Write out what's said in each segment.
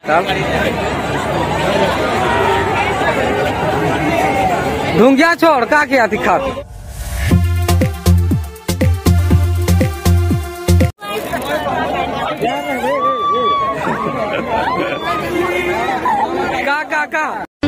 ढूंगिया छोड़ का क्या दिखा का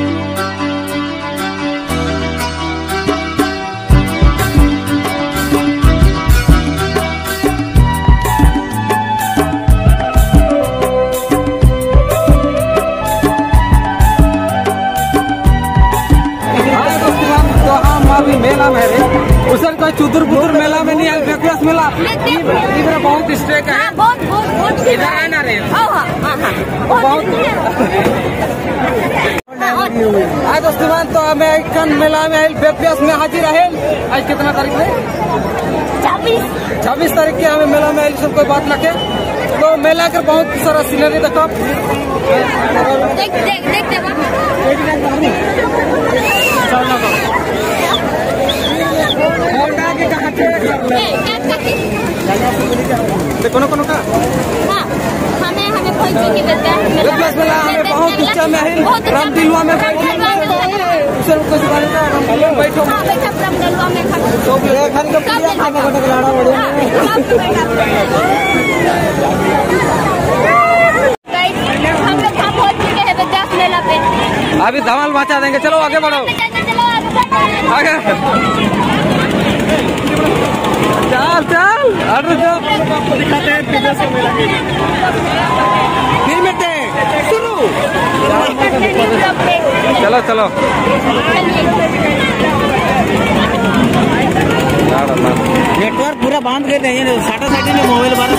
अभी मेला में रे उधर कोई चुदुर बुदुर मेला में नहीं है फेकुलस मेला इधर बहुत स्ट्रेक है बहुत इधर है ना रे बहुत आज दोस्तों तो हमें एक मेला में फेकुलस में हाजिर है। आज कितना तारीख है 26 तारीख के हमें मेला में सब कोई बात लगे तो मेला के बहुत सारा सीनरी देखो कोनो कोनो का हमें कोई चीज की बेटा हमें बहुत ऊंचा में है रामदिलवा में बैठो रामदिलवा में तो खाने का पूरा खाने का लाड़ा बढ़िया हम लोग पहुंच चुके हैं बेटा मेला पे अभी धमाल मचा देंगे। चलो आगे बढ़ो आगे चल दिखाते हैं शुरू चलो नेटवर्क पूरा बंद कर देंगे साटा साटी में मोबाइल बार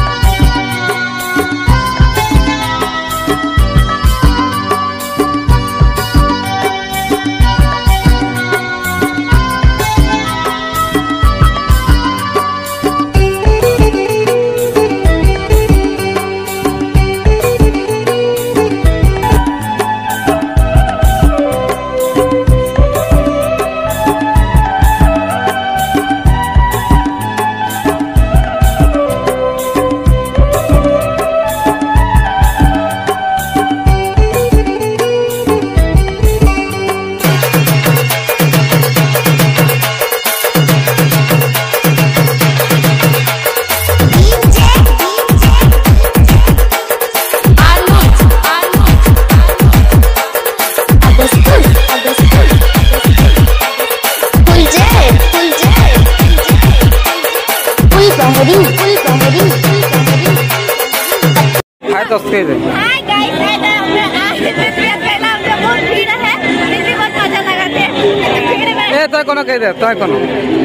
कोनो कह दे तो कोनो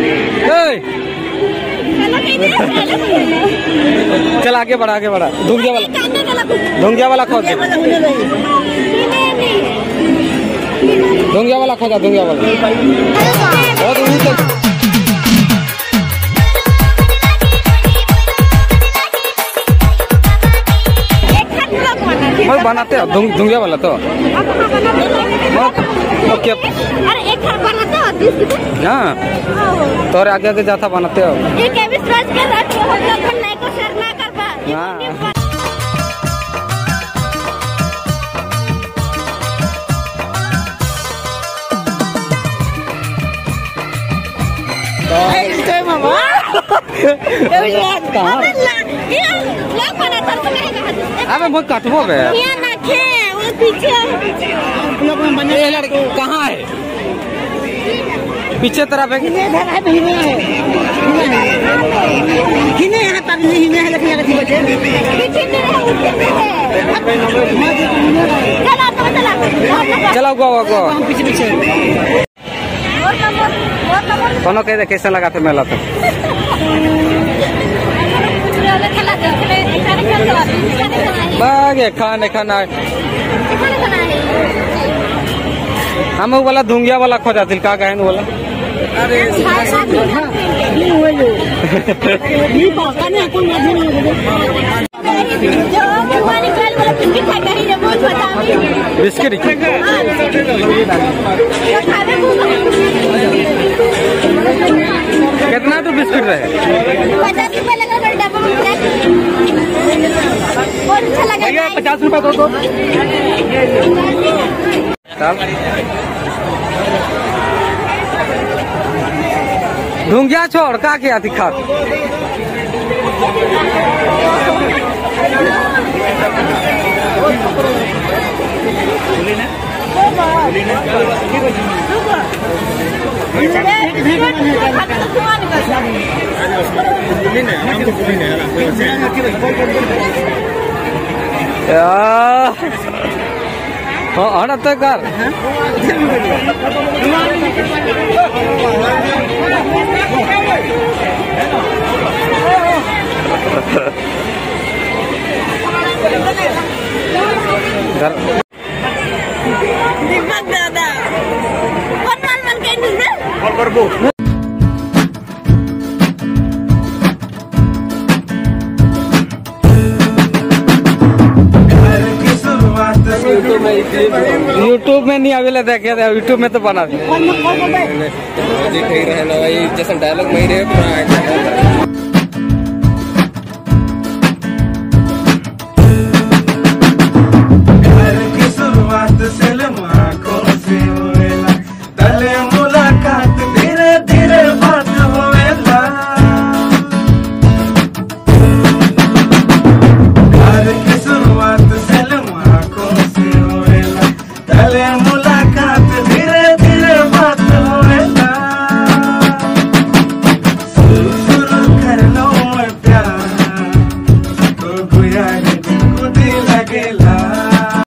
चल आगे बढ़ा ढूंगिया वाला खोज ढूंगिया वाला खोजा बहुत बनाते हो ढूंगिया वाला तो ओके अरे एक बनाते हो हाँ तो आगे जाता बनाते हो अबे बहुत कटबो बे कहाँ है पीछे तरफ है चला पीछे कोनो कह दे कैसा लगा था मेला तो खाना हम वाला ढूंगिया वाला खोजा दिल का गहन वाला बिस्किट कितना तो बिस्किट रहे 50 रुपए लगा बहुत अच्छा लगा भैया 50 रुपए दो। ढूंगिया छोड़ का क्या दिखा हाँ तो कर यूट्यूब में नहीं आवेला देखे यूट्यूब में तो बना दी जैसे डायलॉग में